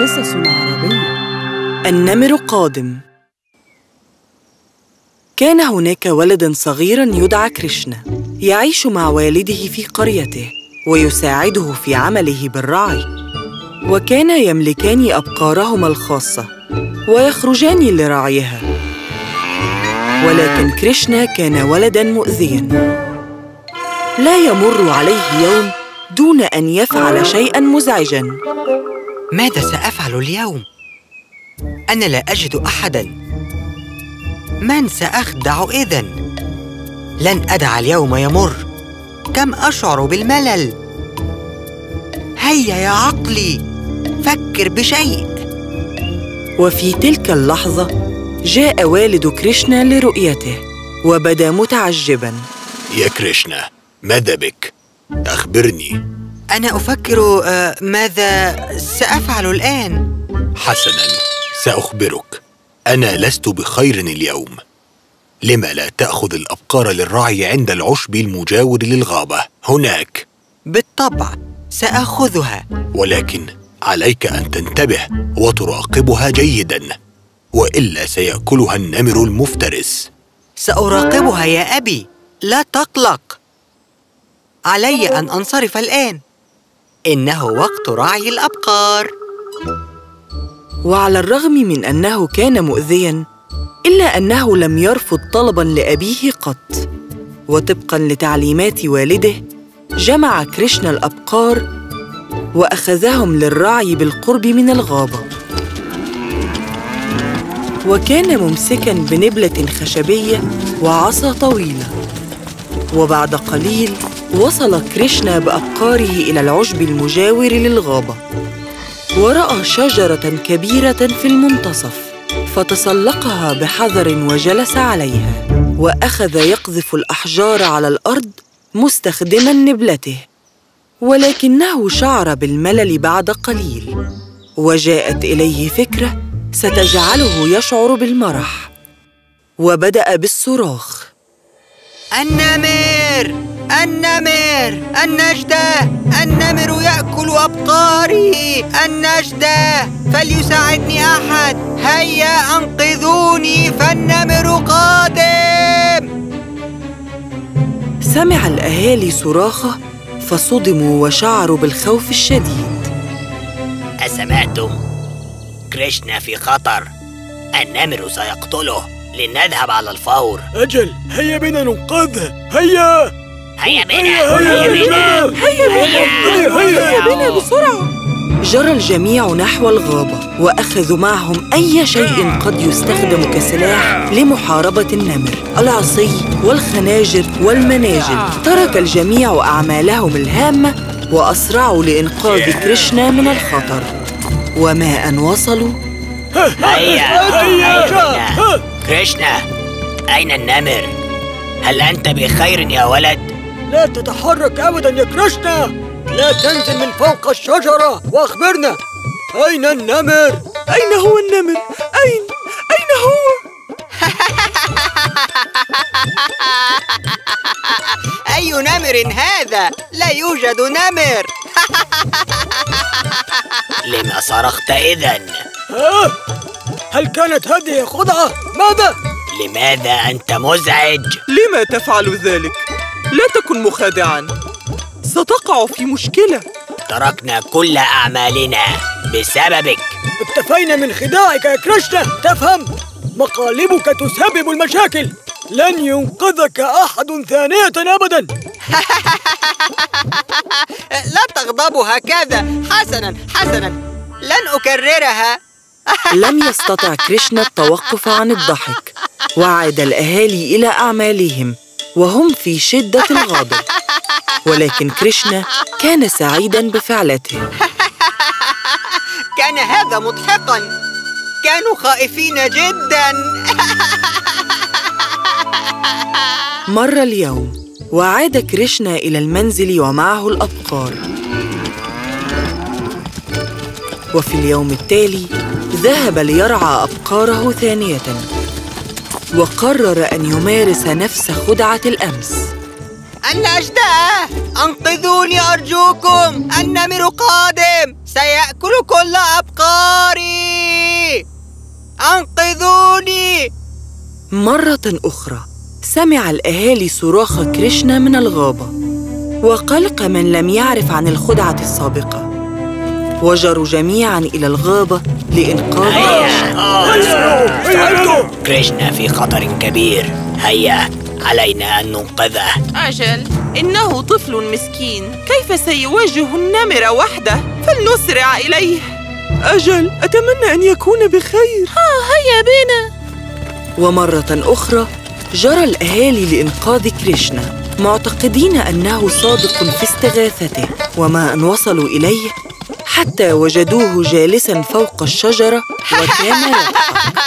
قصص عربية. النمر قادم. كان هناك ولد صغير يدعى كريشنا، يعيش مع والده في قريته ويساعده في عمله بالرعي، وكانا يملكان أبقارهما الخاصة ويخرجان لرعيها. ولكن كريشنا كان ولداً مؤذياً، لا يمر عليه يوم دون أن يفعل شيئاً مزعجاً. ماذا سأفعل اليوم؟ أنا لا أجد أحداً. من سأخدع إذن؟ لن أدع اليوم يمر. كم أشعر بالملل. هيا يا عقلي، فكر بشيء. وفي تلك اللحظة جاء والد كريشنا لرؤيته وبدا متعجباً. يا كريشنا، ماذا بك؟ أخبرني. أنا أفكر ماذا سأفعل الآن؟ حسناً، سأخبرك. أنا لست بخير اليوم. لما لا تأخذ الأبقار للرعي عند العشب المجاور للغابة هناك؟ بالطبع سأخذها، ولكن عليك أن تنتبه وتراقبها جيداً، وإلا سيأكلها النمر المفترس. سأراقبها يا أبي، لا تقلق. علي أن أنصرف الآن، إنه وقت رعي الأبقار. وعلى الرغم من أنه كان مؤذياً، إلا أنه لم يرفض طلباً لأبيه قط. وطبقاً لتعليمات والده جمع كريشنا الأبقار وأخذهم للرعي بالقرب من الغابة، وكان ممسكاً بنبلة خشبية وعصا طويلة. وبعد قليل وصل كريشنا بأبقاره إلى العشب المجاور للغابة، ورأى شجرة كبيرة في المنتصف، فتسلقها بحذر وجلس عليها، وأخذ يقذف الأحجار على الأرض مستخدماً نبلته. ولكنه شعر بالملل بعد قليل، وجاءت إليه فكرة ستجعله يشعر بالمرح، وبدأ بالصراخ: النمر! النمر! النجدة! النمر يأكل أبقاري! النجدة! فليساعدني أحد! هيا أنقذوني، فالنمر قادم! سمع الأهالي صراخه فصدموا وشعروا بالخوف الشديد. أسمعتم؟ كريشنا في خطر، النمر سيقتله، لنذهب على الفور. أجل، هيا بنا ننقذه. هيا هيا بنا، هيا بنا، هيا بنا بسرعة. جرى الجميع نحو الغابة، وأخذوا معهم أي شيء قد يستخدم كسلاح لمحاربة النمر: العصي والخناجر والمناجل. ترك الجميع أعمالهم الهامة وأسرعوا لإنقاذ كريشنا من الخطر. وما أن وصلوا هيا. كريشنا، أين النمر؟ هل أنت بخير يا ولد؟ لا تتحرك أبداً يا كريشنا. لا تنزل من فوق الشجرة وأخبرنا، أين النمر؟ أين هو النمر؟ أين هو؟ أي نمر هذا؟ لا يوجد نمر. لما صرخت إذن؟ هل كانت هذه خدعة؟ ماذا؟ لماذا أنت مزعج؟ لما تفعل ذلك؟ لا تكن مخادعاً، ستقع في مشكلة. تركنا كل أعمالنا بسببك. اكتفينا من خداعك يا كريشنا. تفهم؟ مقالبك تسبب المشاكل. لن ينقذك أحد ثانية أبداً. لا تغضبوا هكذا. حسناً، لن أكررها. لم يستطع كريشنا التوقف عن الضحك، وعاد الأهالي إلى أعمالهم وهم في شدة الغضب. ولكن كريشنا كان سعيداً بفعلته. كان هذا مضحكاً. كانوا خائفين جداً. مر اليوم، وعاد كريشنا إلى المنزل ومعه الأبقار. وفي اليوم التالي ذهب ليرعى أبقاره ثانية، وقرر أن يمارس نفس خدعة الأمس. النجدة! أنقذوني أرجوكم! النمر قادم! سيأكل كل أبقاري. أنقذوني. مرة أخرى سمع الأهالي صراخ كريشنا من الغابة، وقلق من لم يعرف عن الخدعة السابقة، وجروا جميعاً إلى الغابة لإنقاذ كريشنا. كريشنا في خطر كبير، هيا علينا أن ننقذه. أجل، إنه طفل مسكين، كيف سيواجه النمر وحده؟ فلنسرع إليه. أجل، أتمنى أن يكون بخير. هيا بنا. ومرة أخرى جرى الأهالي لإنقاذ كريشنا، معتقدين أنه صادق في استغاثته، وما أن وصلوا إليه حتى وجدوه جالساً فوق الشجرة وكان يضحك.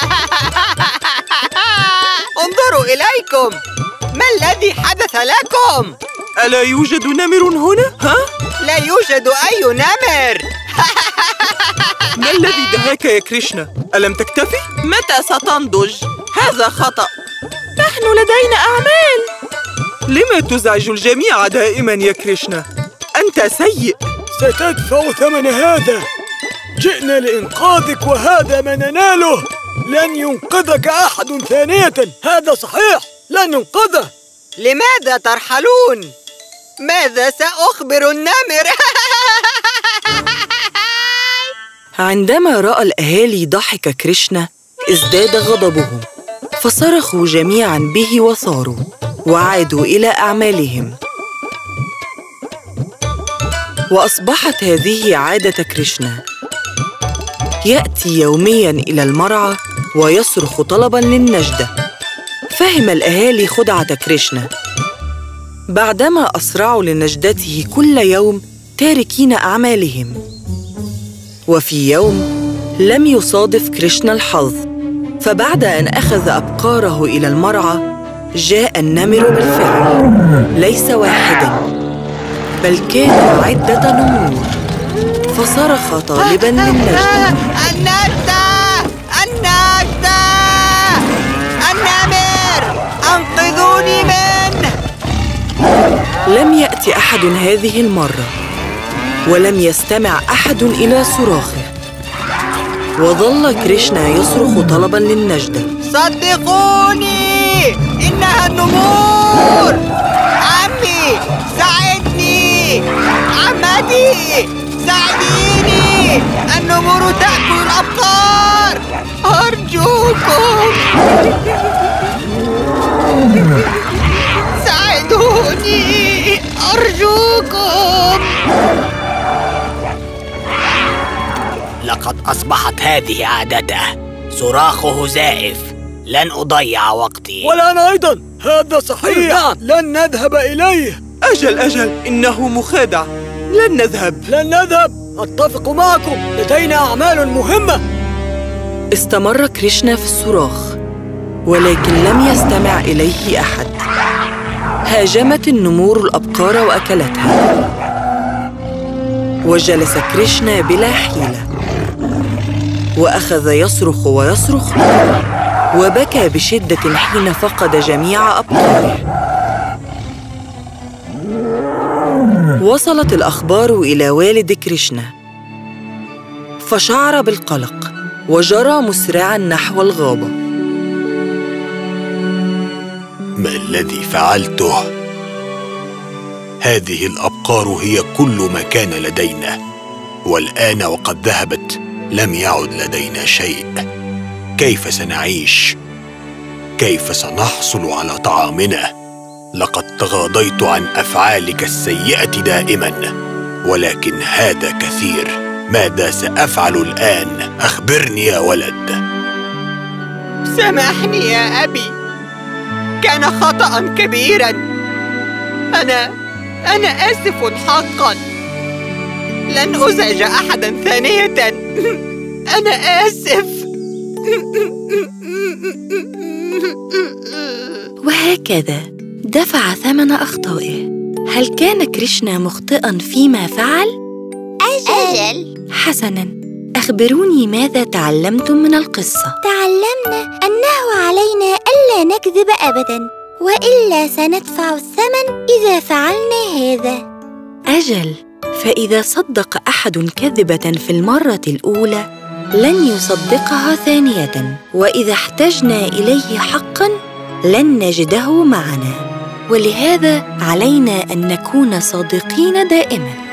انظروا إليكم، ما الذي حدث لكم؟ ألا يوجد نمر هنا؟ لا يوجد أي نمر. ما الذي دهاك يا كريشنا؟ ألم تكتفي؟ متى ستنضج؟ هذا خطأ، نحن لدينا أعمال. لما تزعج الجميع دائما يا كريشنا؟ أنت سيء. ستدفع ثمن هذا. جئنا لإنقاذك وهذا ما نناله. لن ينقذك أحد ثانية. هذا صحيح، لن ننقذه. لماذا ترحلون؟ ماذا سأخبر النمر؟ عندما رأى الأهالي ضحك كريشنا ازداد غضبهم، فصرخوا جميعاً به وصاروا وعادوا إلى أعمالهم. وأصبحت هذه عادة كريشنا، يأتي يومياً إلى المرعى ويصرخ طلباً للنجدة. فهم الأهالي خدعة كريشنا، بعدما أسرعوا لنجدته كل يوم تاركين أعمالهم. وفي يوم لم يصادف كريشنا الحظ، فبعد أن أخذ أبقاره إلى المرعى جاء النمر بالفعل، ليس واحداً بل كانوا عدة نمور، فصرخ طالباً للنجدة. النجدة! النجدة! النمر! أنقذوني منه! لم يأتي أحد هذه المرة، ولم يستمع أحد إلى صراخه، وظل كريشنا يصرخ طلباً للنجدة. صدقوني، إنها النمور! عمي، ساعدني! عمتي، ساعديني! النمور تأكل الأبقار! أرجوكم! ساعدوني! أرجوكم! لقد أصبحت هذه عادته، صراخه زائف. لن أضيع وقتي. ولا أنا أيضاً. هذا صحيح. لن نذهب إليه. أجل، إنه مخادع. لن نذهب. أتفق معكم، لدينا أعمال مهمة. استمر كريشنا في الصراخ، ولكن لم يستمع إليه أحد. هاجمت النمور الأبقار وأكلتها، وجلس كريشنا بلا حيلة، وأخذ يصرخ ويصرخ، وبكى بشدة حين فقد جميع أبقاره. وصلت الأخبار إلى والد كريشنا، فشعر بالقلق وجرى مسرعاً نحو الغابة. ما الذي فعلته؟ هذه الأبقار هي كل ما كان لدينا، والآن وقد ذهبت لم يعد لدينا شيء. كيف سنعيش؟ كيف سنحصل على طعامنا؟ لقد تغاضيت عن أفعالك السيئة دائماً، ولكن هذا كثير. ماذا سأفعل الآن؟ أخبرني يا ولد. سامحني يا أبي، كان خطأ كبيراً. أنا آسف حقاً. لن أزعج أحداً ثانية. أنا آسف. وهكذا دفع ثمن أخطائه. هل كان كريشنا مخطئاً فيما فعل؟ أجل. حسناً، أخبروني ماذا تعلمتم من القصة؟ تعلمنا أنه علينا ألا نكذب أبداً، وإلا سندفع الثمن إذا فعلنا هذا. أجل، فإذا صدق أحد كذبة في المرة الأولى لن يصدقها ثانية، وإذا احتجنا إليه حقاً لن نجده معنا، ولهذا علينا أن نكون صادقين دائماً.